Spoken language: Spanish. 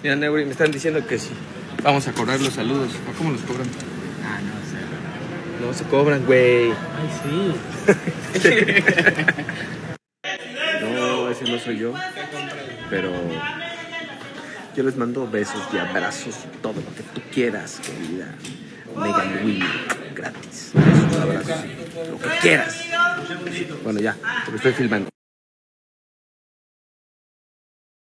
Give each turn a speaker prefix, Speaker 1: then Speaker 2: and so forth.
Speaker 1: Mira, Neuri, me están diciendo que sí. Vamos a cobrar los saludos. ¿O cómo los cobran?
Speaker 2: Ah, no sé.
Speaker 1: No se cobran, güey.
Speaker 2: Ay, sí.
Speaker 1: No, ese no soy yo. Pero yo les mando besos y abrazos y todo lo que tú quieras, querida. Megan Willy, gratis. Besos, abrazos, lo que quieras. Bueno, ya, porque estoy filmando.